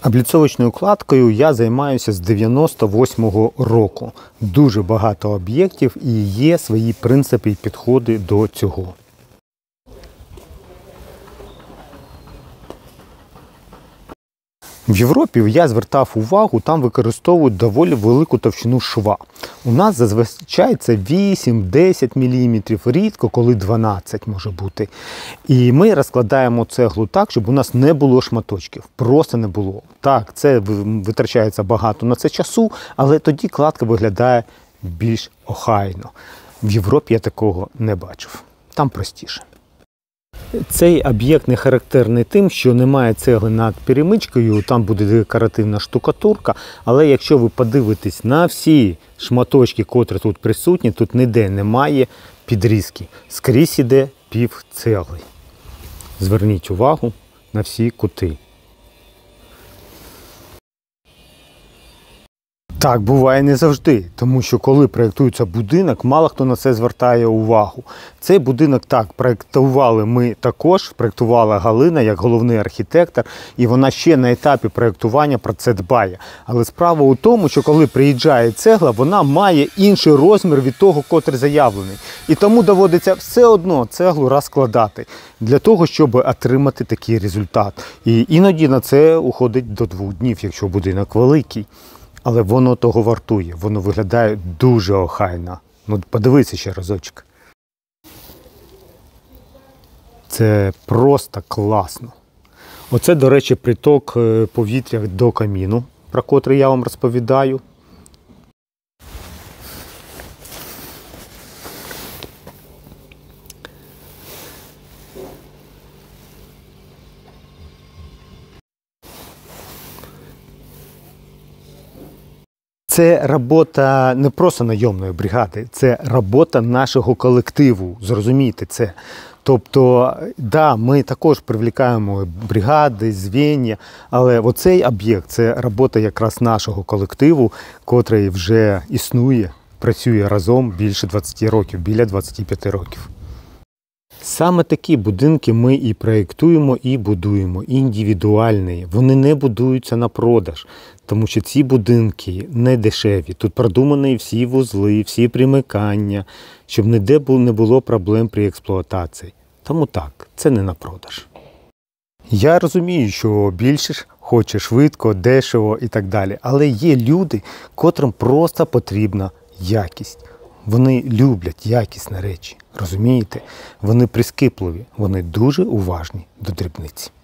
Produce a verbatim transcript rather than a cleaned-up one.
Обліцовочною кладкою я займаюся з дев'яносто восьмого року. Дуже багато об'єктів і є свої принципи і підходи до цього. В Європі я звертав увагу, там використовують доволі велику товщину шва. У нас зазвичай це вісім-десять міліметрів, рідко коли дванадцять може бути. І ми розкладаємо цеглу так, щоб у нас не було шматочків. Просто не було. Так, це витрачається багато на це часу, але тоді кладка виглядає більш охайно. В Європі я такого не бачив. Там простіше. Цей об'єкт не характерний тим, що немає цегли над перемичкою, там буде декоративна штукатурка, але якщо ви подивитесь на всі шматочки, котрі тут присутні, тут ніде немає підрізки. Скрізь іде пів цегли. Зверніть увагу на всі кути. Так, буває не завжди, тому що коли проєктується будинок, мало хто на це звертає увагу. Цей будинок так, проєктували ми також, проєктувала Галина як головний архітектор, і вона ще на етапі проєктування про це дбає. Але справа у тому, що коли приїжджає цегла, вона має інший розмір від того, котрий заявлений. І тому доводиться все одно цеглу розкладати, для того, щоб отримати такий результат. І іноді на це уходить до двох днів, якщо будинок великий. Але воно того вартує, воно виглядає дуже охайно. Ну, подивіться ще разочок. Це просто класно. Оце, до речі, приток повітря до каміну, про котрий я вам розповідаю. Це робота не просто найомної бригади, це робота нашого колективу, зрозумійте це. Тобто, да, ми також привлікаємо бригади, звіння, але оцей об'єкт – це робота якраз нашого колективу, котрий вже існує, працює разом більше двадцяти років, біля двадцяти п'яти років. Саме такі будинки ми і проєктуємо, і будуємо, індивідуальні. Вони не будуються на продаж, тому що ці будинки не дешеві. Тут продумані всі вузли, всі примикання, щоб ніде не було проблем при експлуатації. Тому так, це не на продаж. Я розумію, що більшість хоче швидко, дешево і так далі, але є люди, котрим просто потрібна якість. Вони люблять якісні речі, розумієте? Вони прискіпливі, вони дуже уважні до дрібниць.